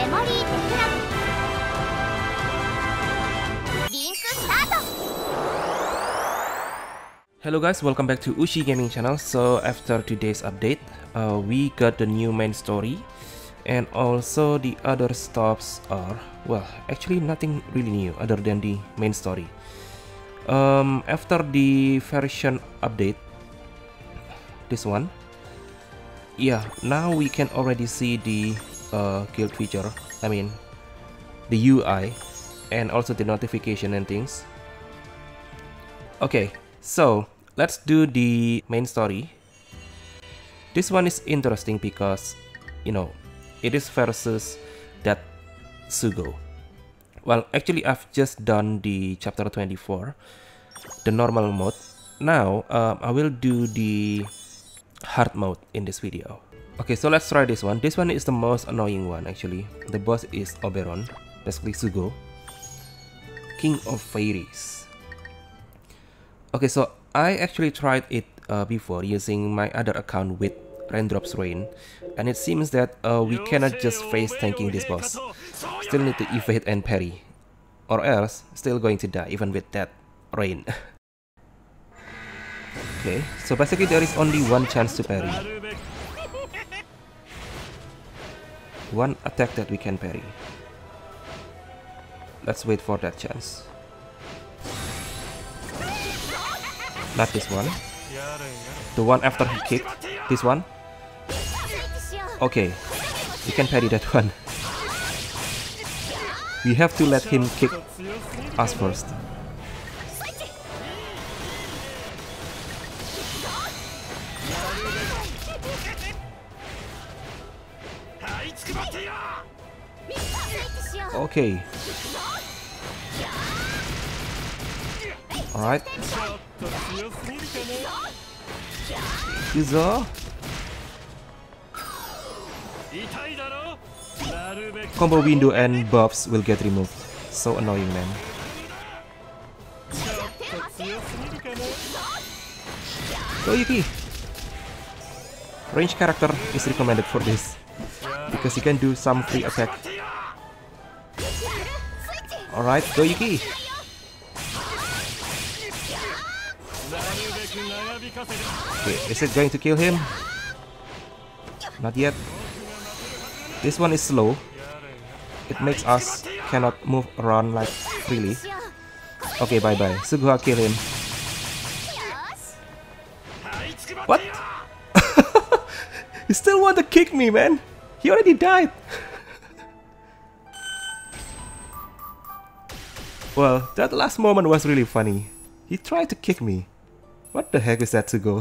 Hello guys, welcome back to Ushi Gaming Channel. So after today's update, we got the new main story, and also the other stops are, well, actually nothing really new other than the main story. After the version update, this one, yeah, now we can already see the guild feature, I mean the UI, and also the notification and things. Okay, so let's do the main story. This one is interesting because, you know, it is versus that Sugo. Well, actually I've just done the chapter 24, the normal mode. Now I will do the hard mode in this video. Okay, so let's try this one. This one is the most annoying one actually. The boss is Oberon, basically Sugo, King of Fairies. Okay, so I actually tried it before using my other account with Raindrops Rain, and it seems that we cannot just face tanking this boss. Still need to evade and parry, or else still going to die even with that rain. Okay, so basically there is only one chance to parry. One attack that we can parry. Let's wait for that chance. Not this one. The one after he kicked. This one. Okay, we can parry that one. We have to let him kick us first. Okay. Alright. User. Combo window and buffs will get removed. So annoying, man. Go Yuki! Range character is recommended for this, because you can do some free attack. Alright, go Yuki! Okay, is it going to kill him? Not yet. This one is slow. It makes us cannot move around like freely. Okay, bye bye. Suguha, kill him. What? You still want to kick me, man? He already died. Well, that last moment was really funny. He tried to kick me. What the heck is that, Sugo?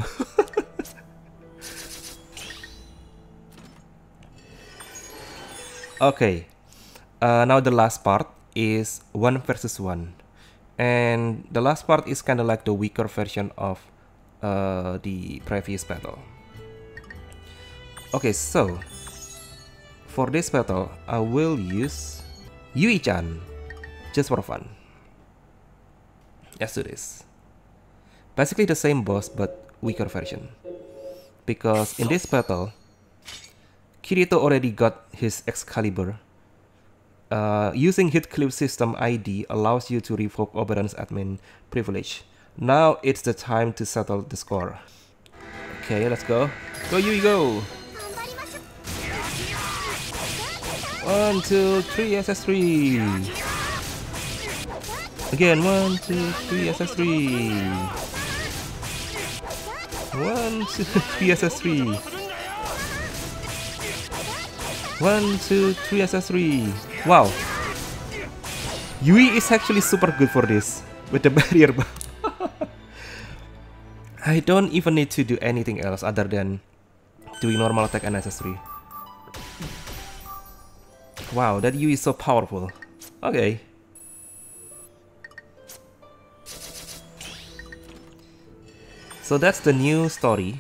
Okay, now the last part is 1 versus 1, and the last part is kind of like the weaker version of the previous battle. Okay, so for this battle I will use Yui-chan just for fun. Let's do this. Basically the same boss but weaker version, because in this battle Kirito already got his Excalibur. Using hit clip system ID allows you to revoke Oberon's admin privilege. Now it's the time to settle the score. Okay, let's go. Go Yui, go! 1, 2, 3, SS3! Again, 1, 2, 3, SS3! 1, 2, 3, SS3! 1, 2, 3, SS3. Wow. Yui is actually super good for this with the barrier buff. I don't even need to do anything else other than doing normal attack and SS3. Wow, that Yui is so powerful. Okay. So that's the new story.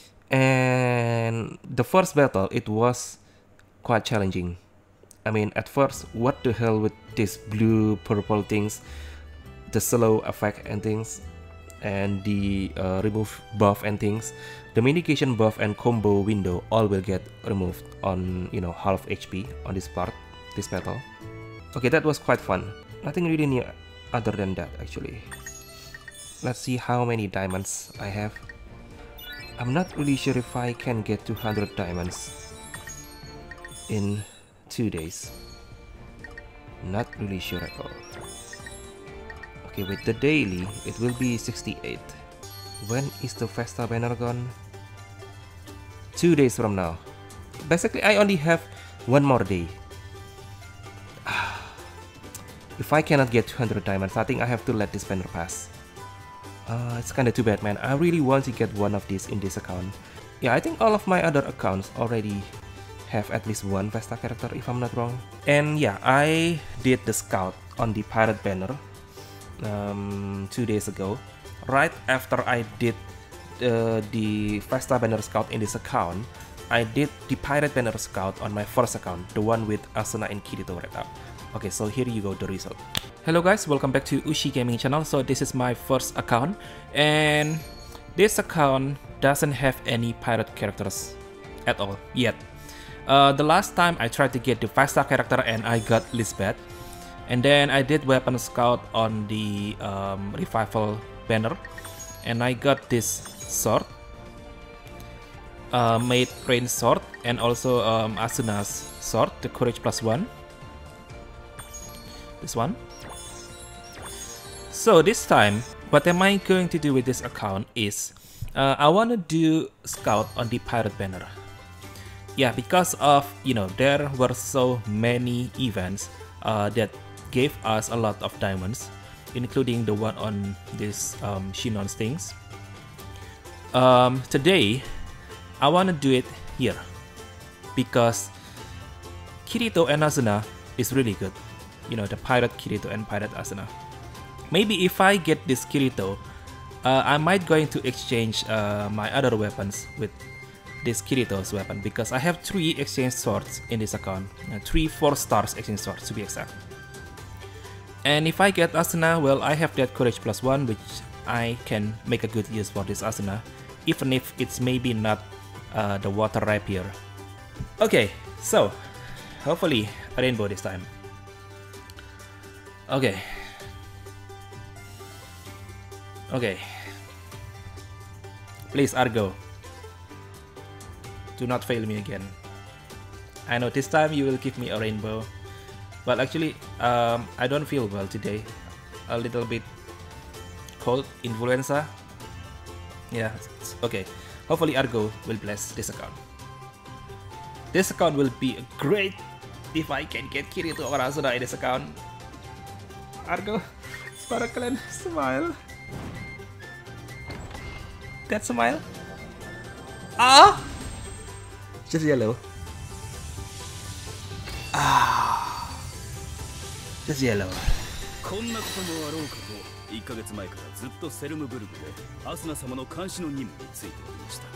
And the first battle, it was quite challenging. I mean, at first, what the hell with these blue purple things, the slow effect and things, and the remove buff and things. The mitigation buff and combo window all will get removed on, you know, half HP on this part. this battle. Okay, that was quite fun. Nothing really new other than that actually. Let's see how many diamonds I have. I'm not really sure if I can get 200 diamonds in 2 days. Not really sure at all. Okay, with the daily, it will be 68. When is the Vesta banner gone? 2 days from now. Basically, I only have 1 more day. If I cannot get 200 diamonds, I think I have to let this banner pass. It's kinda too bad, man. I really want to get one of these in this account. Yeah, I think all of my other accounts already have at least one Vesta character, if I'm not wrong. And yeah, I did the scout on the pirate banner 2 days ago. Right after I did the Vesta banner scout in this account, I did the pirate banner scout on my first account, the one with Asuna and Kirito right now. Okay, so here you go, the result. Hello guys, welcome back to Ushi Gaming channel. So this is my first account, and this account doesn't have any pirate characters at all yet. The last time I tried to get the 5-star character and I got Lisbeth, and then I did weapon scout on the revival banner, and I got this sword, made rain sword, and also Asuna's sword, the courage +1. This one. So this time, what am I going to do with this account is, I want to do scout on the pirate banner. Yeah, because of, there were so many events that gave us a lot of diamonds, including the one on this Shinon things. Today, I want to do it here because Kirito and Asuna is really good. The pirate Kirito and pirate Asuna. Maybe if I get this Kirito, I might going to exchange my other weapons with this Kirito's weapon, because I have 3 exchange swords in this account. 3 4-star exchange swords to be exact. And if I get Asuna, well, I have that courage +1, which I can make a good use for this Asuna, even if it's maybe not the water rapier. Okay, so hopefully a rainbow this time. Okay. Okay. Please, Argo. Do not fail me again. I know this time you will give me a rainbow. But actually, I don't feel well today. A little bit cold, influenza. Yeah, okay. Hopefully Argo will bless this account. This account will be great if I can get Kirito or Asuna in this account. Argo, Sparkle, smile. That smile. Ah! Just yellow. Ah! Just yellow. こんなこともあろうかと1ヶ月前からずっとセルムブルグでアスナ様の監視の任務についておりました。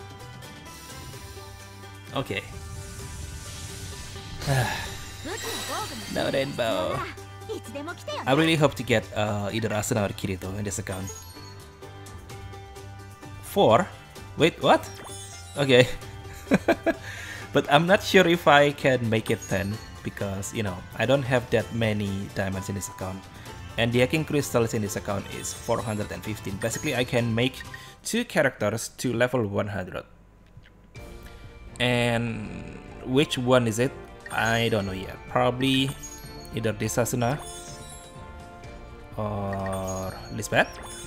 Okay. No rainbow. I really hope to get either Asuna or Kirito in this account. 4? Wait, what? Okay. But I'm not sure if I can make it 10 because, I don't have that many diamonds in this account. And the hacking crystals in this account is 415. Basically, I can make 2 characters to level 100. And which one is it? I don't know yet. Probably either this Asuna or Lisbeth,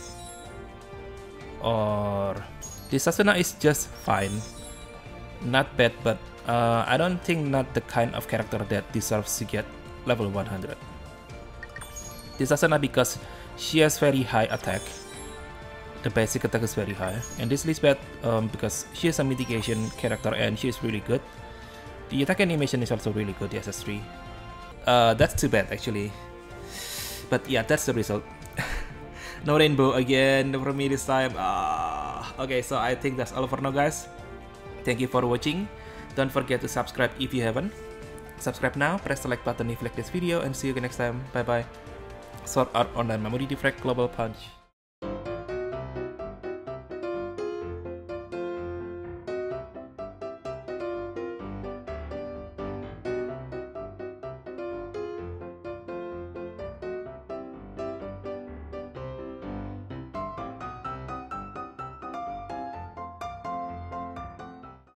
or this Asuna is just fine, not bad, but I don't think not the kind of character that deserves to get level 100. This Asuna because she has very high attack, the basic attack is very high, and this Lisbeth because she is a mitigation character and she is really good. The attack animation is also really good, the SS3. That's too bad actually. But yeah, that's the result. No rainbow again for me this time. Okay, so I think that's all for now, guys. Thank you for watching. Don't forget to subscribe if you haven't. Subscribe now, press the like button if you like this video, and see you again next time. Bye bye. Sword Art Online Memory Defrag Global Punch.